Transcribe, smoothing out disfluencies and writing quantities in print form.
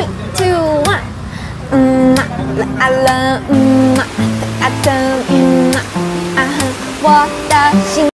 3, 2, 1。来了，啊的，啊哼，我。